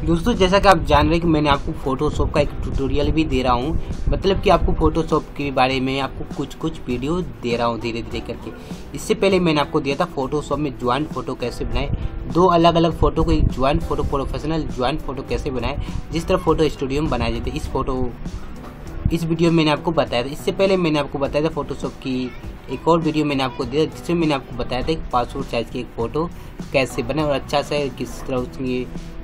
दोस्तों जैसा कि आप जान रहे हैं कि मैंने आपको फोटोशॉप का एक ट्यूटोरियल भी दे रहा हूँ, मतलब कि आपको फोटोशॉप के बारे में आपको कुछ वीडियो दे रहा हूँ धीरे धीरे करके। इससे पहले मैंने आपको दिया था फोटोशॉप में ज्वाइंट फोटो कैसे बनाए, दो अलग अलग फोटो को एक joint photo, professional joint photo कैसे बनाए, जिस तरह फोटो स्टूडियो में बनाए जाते। इस वीडियो में मैंने आपको बताया था। इससे पहले मैंने आपको बताया था फोटोशॉप की एक और वीडियो मैंने आपको दिया जिसमें मैंने आपको बताया था एक पासपोर्ट साइज की एक फ़ोटो कैसे बनाए और अच्छा से किस तरह उसकी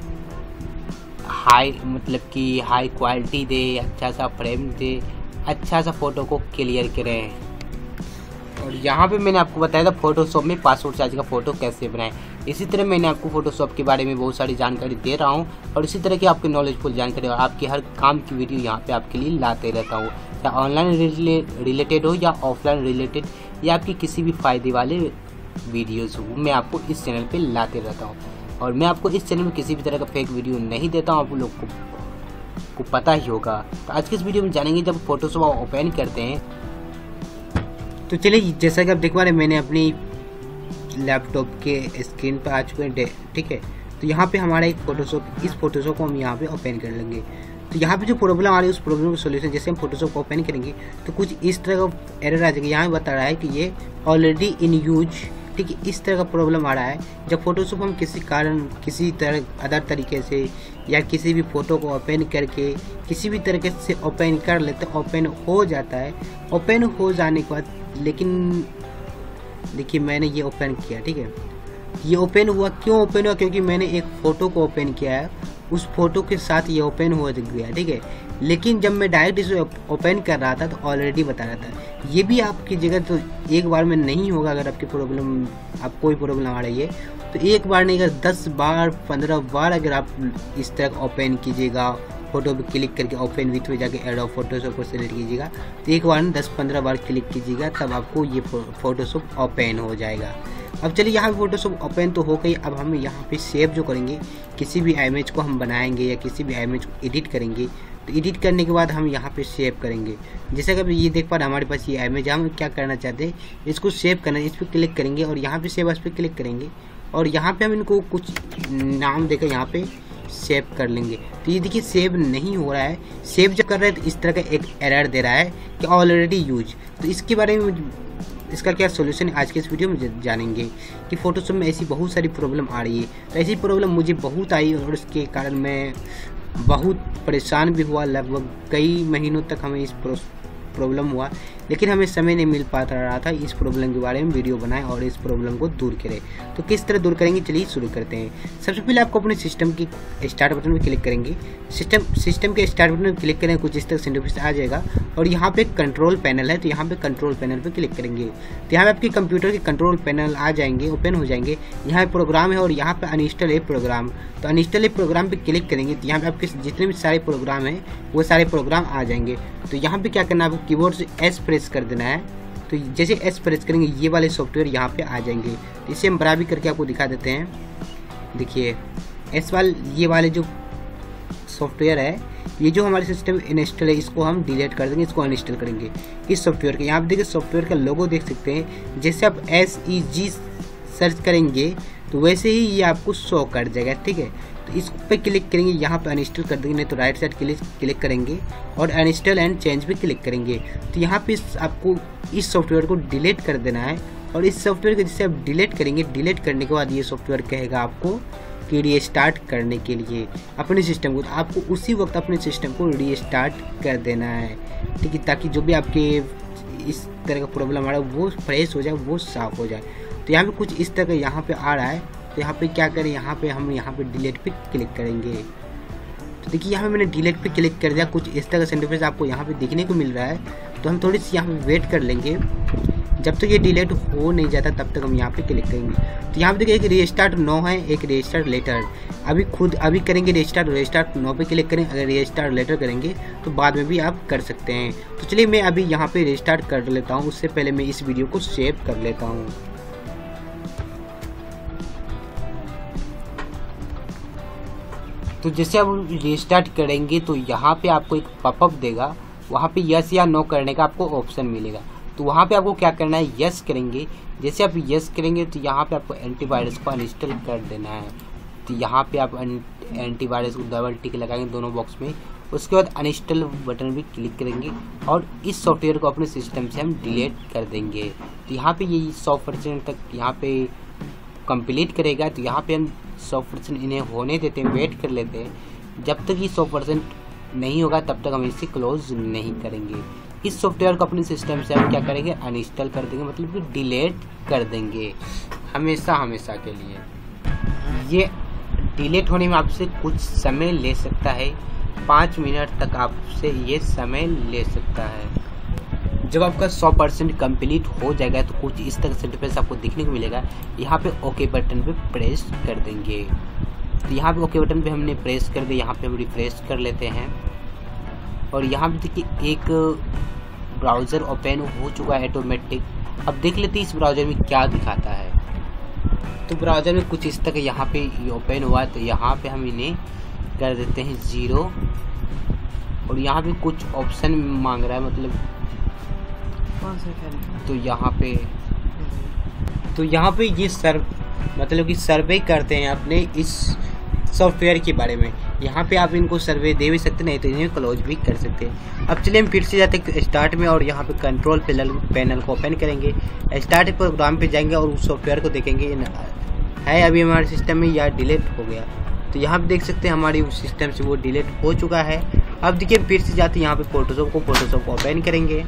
हाई क्वालिटी दे, अच्छा सा फ्रेम दे, अच्छा सा फ़ोटो को क्लियर करें। और यहाँ पे मैंने आपको बताया था फोटोशॉप में पासपोर्ट साइज का फ़ोटो कैसे बनाएं। इसी तरह मैंने आपको फोटोशॉप के बारे में बहुत सारी जानकारी दे रहा हूँ और इसी तरह की आपकी नॉलेजफुल जानकारी और आपकी हर काम की वीडियो यहाँ पे आपके लिए लाते रहता हूँ, चाहे ऑनलाइन रिलेटेड हो या ऑफलाइन रिलेटेड या आपकी किसी भी फ़ायदे वाले वीडियोज़ हो, मैं आपको इस चैनल पर लाते रहता हूँ। और मैं आपको इस चैनल में किसी भी तरह का फेक वीडियो नहीं देता हूँ, आप लोग को पता ही होगा। तो आज के इस वीडियो में जानेंगे जब फोटोशॉप ओपन करते हैं तो चलिए, जैसा कि आप देख पा रहे हैं मैंने अपनी लैपटॉप के स्क्रीन पर आ चुके हैं, ठीक है। तो यहाँ पे हमारा एक इस फोटोशॉप को हम यहाँ पे ओपन कर लेंगे। तो यहाँ पे जो प्रॉब्लम आ रही है उस प्रॉब्लम का सोल्यूशन, जैसे हम फोटोशॉप ओपन करेंगे तो कुछ इस तरह का एरर आ जाएगा। यहाँ बता रहा है कि ये ऑलरेडी इन यूज, ठीक है, इस तरह का प्रॉब्लम आ रहा है। जब फोटोशॉप हम किसी तरह अदर तरीके से या किसी भी फ़ोटो को ओपन करके किसी भी तरीके से ओपन कर लेते, ओपन हो जाता है। ओपन हो जाने के बाद लेकिन देखिए मैंने ये ओपन किया, ठीक है, ये ओपन हुआ। क्यों ओपन हुआ? क्योंकि मैंने एक फ़ोटो को ओपन किया है, उस फोटो के साथ ये ओपन हो गया, ठीक है। लेकिन जब मैं डायरेक्ट इसे ओपन कर रहा था तो ऑलरेडी बता रहा था। ये भी आपकी जगह तो एक बार में नहीं होगा। अगर आपकी कोई प्रॉब्लम आ रही है तो एक बार नहीं, अगर 10 बार 15 बार अगर आप इस तरह ओपन कीजिएगा, फोटो पे क्लिक करके ओपन विथ में जाके एड ऑफ फोटोशॉप को सिलेक्ट कीजिएगा, तो एक बार 10-15 बार क्लिक कीजिएगा, तब आपको ये फोटोशॉप ओपन हो जाएगा। अब चलिए यहाँ पे फोटोशॉप ओपन तो हो गई। अब हम यहाँ पे सेव जो करेंगे, किसी भी इमेज को हम बनाएंगे या किसी भी इमेज को एडिट करेंगे, तो एडिट करने के बाद हम यहाँ पे सेव करेंगे। जैसा कि ये देख पा रहे हैं हमारे पास ये इमेज है। हम क्या करना चाहते हैं, इसको सेव करना है, इस पर क्लिक करेंगे और यहाँ पे सेव एस पे क्लिक करेंगे और यहाँ पे हम इनको कुछ नाम देकर यहाँ पे सेव कर लेंगे। तो ये देखिए सेव नहीं हो रहा है। सेव जब कर रहे हैं तो इस तरह का एक एरर दे रहा है कि ऑलरेडी यूज। तो इसके बारे में इसका क्या सोल्यूशन है आज के इस वीडियो में जानेंगे कि फोटोशॉप में ऐसी बहुत सारी प्रॉब्लम आ रही है। तो ऐसी प्रॉब्लम मुझे बहुत आई और इसके कारण मैं बहुत परेशान भी हुआ। लगभग कई महीनों तक हमें इस प्रॉब्लम हुआ, लेकिन हमें समय नहीं मिल पाता रहा था इस प्रॉब्लम के बारे में वीडियो बनाएं और इस प्रॉब्लम को दूर करें। तो किस तरह दूर करेंगे, चलिए शुरू करते हैं। सबसे पहले आपको अपने सिस्टम की स्टार्ट बटन पर क्लिक करेंगे। सिस्टम के स्टार्ट बटन पर क्लिक करेंगे, कुछ इस तरह इंटरफेस आ जाएगा और यहाँ पे कंट्रोल पैनल है, तो यहाँ पे कंट्रोल पैनल पर क्लिक करेंगे। तो यहाँ पे आपके कंप्यूटर के कंट्रोल पैनल आ जाएंगे, ओपन हो जाएंगे। यहाँ पे प्रोग्राम है और यहाँ पे अनइंस्टॉल है प्रोग्राम, तो अनइंस्टॉल प्रोग्राम पे क्लिक करेंगे तो यहाँ पे आपके जितने भी सारे प्रोग्राम हैं वो सारे प्रोग्राम आ जाएंगे। तो यहाँ पे क्या करना है, आपको कीबोर्ड से एस प्रेस कर देना है। तो जैसे एस प्रेस करेंगे ये वाले सॉफ्टवेयर यहाँ पे आ जाएंगे। तो इसे हम बराबर करके आपको दिखा देते हैं। देखिए ये वाले जो सॉफ्टवेयर है, ये जो हमारे सिस्टम इंस्टॉल है, इसको हम डिलीट कर देंगे, इसको अनइंस्टॉल करेंगे इस सॉफ्टवेयर के। यहाँ पे देखिए सॉफ्टवेयर का लोगो देख सकते हैं। जैसे आप SEG सर्च करेंगे तो वैसे ही ये आपको शो कर जाएगा, ठीक है। तो इस पे क्लिक करेंगे, यहाँ पे अनइंस्टॉल कर देंगे, नहीं तो राइट साइड क्लिक करेंगे और अनइंस्टॉल एंड चेंज पे क्लिक करेंगे। तो यहाँ पे आपको इस सॉफ्टवेयर को डिलीट कर देना है और इस सॉफ्टवेयर को जैसे आप डिलीट करेंगे, डिलीट करने के बाद ये सॉफ्टवेयर कहेगा आपको कि रीस्टार्ट करने के लिए अपने सिस्टम को। तो आपको उसी वक्त अपने सिस्टम को रीस्टार्ट कर देना है, ठीक है, ताकि जो भी आपके इस तरह का प्रॉब्लम आ रहा है वो फ्रेश हो जाए, वो साफ हो जाए। तो यहाँ पे कुछ इस तरह का यहाँ पे आ रहा है। तो यहाँ पे क्या करें, हम यहाँ पे डिलीट पे क्लिक करेंगे। तो देखिए यहाँ पे मैंने डिलीट पे क्लिक कर दिया। कुछ इस तरह का इंटरफेस आपको यहाँ पे देखने को मिल रहा है। तो हम थोड़ी सी यहाँ पे वेट कर लेंगे, जब तक ये डिलीट हो नहीं जाता तब तक हम यहाँ पे क्लिक करेंगे। तो यहाँ पे देखिए एक रीस्टार्ट नो है, एक रीस्टार्ट लेटर। अभी करेंगे रीस्टार्ट नो पे क्लिक करें। अगर रीस्टार्ट लेटर करेंगे तो बाद में भी आप कर सकते हैं। तो चलिए मैं अभी यहाँ पे रीस्टार्ट कर लेता हूँ, उससे पहले मैं इस वीडियो को सेव कर लेता हूँ। तो जैसे आप रीस्टार्ट करेंगे तो यहाँ पे आपको एक पॉपअप देगा, वहाँ पे यस या नो करने का आपको ऑप्शन मिलेगा। तो वहाँ पे आपको क्या करना है, यस करेंगे। जैसे आप यस करेंगे तो यहाँ पे आपको एंटीवायरस को अनइंस्टॉल कर देना है। तो यहाँ पे आप एंटीवायरस को डबल टिक लगाएंगे दोनों बॉक्स में। उसके बाद अनइंस्टॉल बटन भी क्लिक करेंगे और इस सॉफ्टवेयर को अपने सिस्टम से हम डिलीट कर देंगे। तो यहाँ पे ये 100% तक यहाँ पे कंप्लीट करेगा। तो यहाँ पे हम 100% इन्हें होने देते हैं, वेट कर लेते हैं। जब तक ये 100% नहीं होगा तब तक हम इसे क्लोज नहीं करेंगे। इस सॉफ्टवेयर को अपने सिस्टम से हम क्या करेंगे, अनइंस्टॉल कर देंगे, मतलब कि डिलीट कर देंगे हमेशा हमेशा के लिए। ये डिलीट होने में आपसे कुछ समय ले सकता है, 5 मिनट तक आपसे ये समय ले सकता है। जब आपका 100% कंप्लीट हो जाएगा तो कुछ इस तरह से इंटरफेस आपको देखने को मिलेगा। यहाँ पे ओके बटन पे प्रेस कर देंगे। तो यहाँ पे ओके बटन पे हमने प्रेस कर दिया। यहाँ पे हम रिफ्रेश कर लेते हैं और यहाँ पे देखिए एक ब्राउज़र ओपन हो चुका है ऑटोमेटिक। अब देख लेते हैं इस ब्राउज़र में क्या दिखाता है। तो ब्राउज़र में कुछ इस तरह यहाँ पे ओपन हुआ। तो यहाँ पे हम इन्हें कर देते हैं 0 और यहाँ पे कुछ ऑप्शन मांग रहा है, मतलब कौन सा करें? तो यहाँ पे ये मतलब कि सर्वे करते हैं अपने इस सॉफ्टवेयर के बारे में। यहाँ पे आप इनको सर्वे दे भी सकते, नहीं तो इन्हें क्लोज भी कर सकते हैं। अब चलिए हम फिर से जाते हैं स्टार्ट में और यहाँ पे कंट्रोल पैनल को ओपन करेंगे। स्टार्ट प्रोग्राम पे जाएंगे और उस सॉफ्टवेयर को देखेंगे है अभी हमारे सिस्टम में या डिलीट हो गया। तो यहाँ पे देख सकते हैं हमारी उस सिस्टम से वो डिलीट हो चुका है। अब देखिए फिर से जाते हैं यहाँ पे फोटोशॉप को ओपन करेंगे।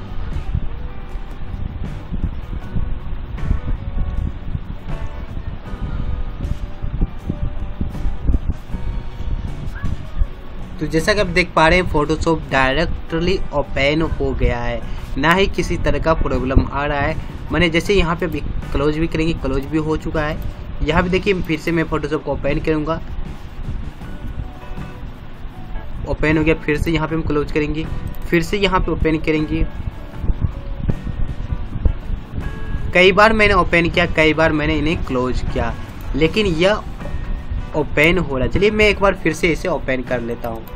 तो जैसा कि आप देख पा रहे हैं फोटोशॉप डायरेक्टली ओपन हो गया है, ना ही किसी तरह का प्रॉब्लम आ रहा है। मैंने जैसे यहाँ पे क्लोज भी करेंगे, क्लोज भी हो चुका है। यहाँ पे देखिए फिर से मैं फोटोशॉप को ओपन करूँगा, ओपन हो गया। फिर से यहाँ पे हम क्लोज करेंगे, फिर से यहाँ पे ओपन करेंगे। कई बार मैंने ओपन किया, कई बार मैंने इन्हें क्लोज किया, लेकिन यह ओपन हो रहा है। चलिए मैं एक बार फिर से इसे ओपन कर लेता हूँ।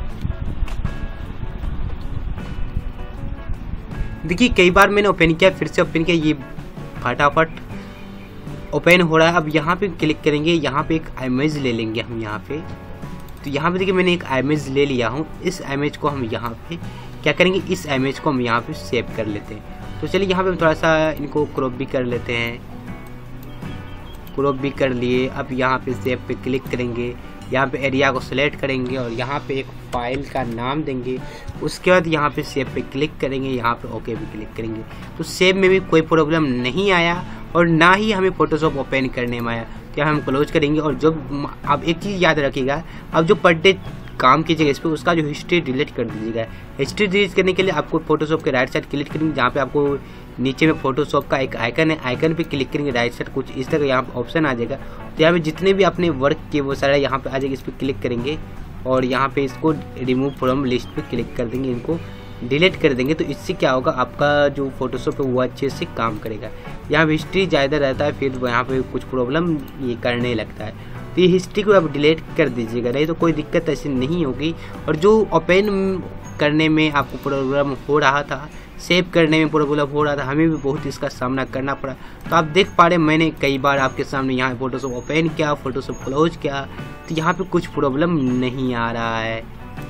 देखिए कई बार मैंने ओपन किया, फिर से ओपन किया, ये फटाफट ओपन हो रहा है। अब यहाँ पे क्लिक करेंगे, यहाँ पे एक इमेज ले लेंगे हम यहाँ पे। तो यहाँ पे देखिए मैंने एक इमेज ले लिया हूँ। इस इमेज को हम यहाँ पे क्या करेंगे, इस इमेज को हम यहाँ पे सेव कर लेते हैं। तो चलिए यहाँ पे हम थोड़ा सा इनको क्रॉप भी कर लेते हैं, क्रॉप भी कर लिए। अब यहाँ पे सेव पे क्लिक करेंगे, यहाँ पे एरिया को सिलेक्ट करेंगे और यहाँ पे एक फाइल का नाम देंगे। उसके बाद यहाँ पे सेव पे क्लिक करेंगे, यहाँ पे ओके भी क्लिक करेंगे। तो सेव में भी कोई प्रॉब्लम नहीं आया और ना ही हमें फोटोशॉप ओपन करने में आया। क्या हम क्लोज करेंगे और जब आप एक चीज़ याद रखिएगा, अब जो पर डे काम कीजिएगा इस पर, उसका जो हिस्ट्री डिलीट कर दीजिएगा। हिस्ट्री डिलीट करने के लिए आपको फोटोशॉप के राइट साइड क्लिक करेंगे, जहाँ पे आपको नीचे में फोटोशॉप का एक आइकन है, आइकन पे क्लिक करेंगे राइट साइड, कुछ इस तरह यहाँ पे ऑप्शन आ जाएगा। तो यहाँ पे जितने भी अपने वर्क के वो सारा यहाँ पे आ जाएगा, इस पर क्लिक करेंगे और यहाँ पे इसको रिमूव फ्रॉम लिस्ट पे क्लिक कर देंगे, इनको डिलीट कर देंगे। तो इससे क्या होगा, आपका जो फोटोशॉप है वो अच्छे से काम करेगा। यहाँ पे हिस्ट्री ज़्यादा रहता है, फिर यहाँ पे कुछ प्रॉब्लम ये करने लगता है। तो ये हिस्ट्री को आप डिलीट कर दीजिएगा, नहीं तो कोई दिक्कत ऐसी नहीं होगी। और जो ओपन करने में आपको प्रॉब्लम हो रहा था, सेव करने में प्रॉब्लम हो रहा था, हमें भी बहुत इसका सामना करना पड़ा। तो आप देख पा रहे मैंने कई बार आपके सामने यहाँ फोटोशॉप ओपन किया, फोटोशॉप क्लोज किया, तो यहाँ पे कुछ प्रॉब्लम नहीं आ रहा है।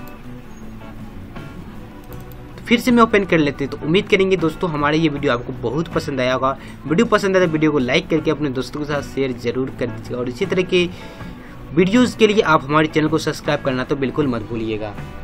फिर से मैं ओपन कर लेते हैं। तो उम्मीद करेंगे दोस्तों हमारे ये वीडियो आपको बहुत पसंद आया होगा। वीडियो पसंद आया तो वीडियो को लाइक करके अपने दोस्तों के साथ शेयर जरूर कर दीजिएगा और इसी तरह के वीडियोज़ के लिए आप हमारे चैनल को सब्सक्राइब करना तो बिल्कुल मत भूलिएगा।